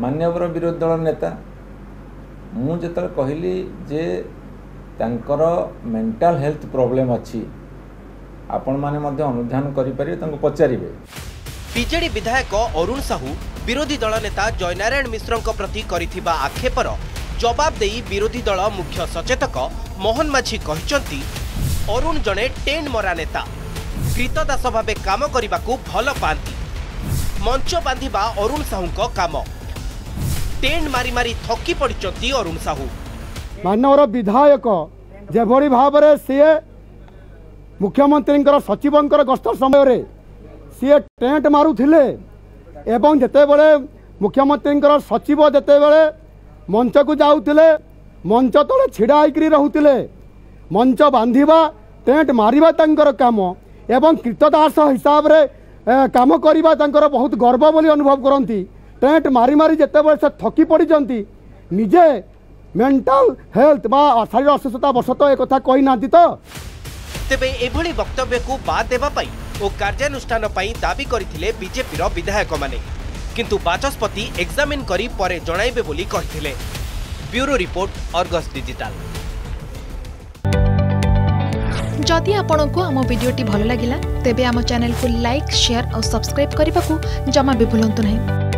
मान्यवर विरोधी दल नेता मुझे कहली जे तांकर मेंटल हेल्थ प्रॉब्लम अच्छी आपण माने मध्य अनुधान करि परिबे पचारिबे। बीजेडी विधायक अरुण साहू विरोधी दल नेता जयनारायण मिश्र प्रति करिथिबा आक्षेपर जवाब देई विरोधी दल मुख्य सचेतक मोहन माझी कहिसंती अरुण जणे टेन मरा नेता कृतदास भावे काम करने भल पाती। मंच बांधिबा अरुण साहू काम टेन मारी मारी थकी पड़ती अरुण साहू। मानवर विधायक जेभली भाव में सी मुख्यमंत्री सचिव गस्त समय सी टेंट मारुथिले एवं जिते बड़े मुख्यमंत्री सचिव जिते बड़े मंच को जाऊले मंच तले छिड़ा होकर रोते मंच बांधिबा टेंट मारिबा तांकर काम एवं कृतदास हिसाब रे काम करिबा तांकर बहुत गर्व बोली अनुभव करती। टेंट मारी मारी जिते बड़े से थकी पड़ती निजे मेंटल हेल्थ बा शारीर असुस्थता वशत एक कथा कही ना तो तेबे एभली वक्तव्य को बाद देबा पई ओ कार्यानुष्ठान पई दाबी करथिले बीजेपी रो विधायक माने किंतु बाचस्पति एग्जामिन करी परे जणाइबे बोली कहिथिले। Bureau report Argus digital. जदि आपंक आम भिडी भल लगा तेब आम चैनल को लाइक शेयर और सब्सक्राइब करने को जमा भी भूलु नहीं।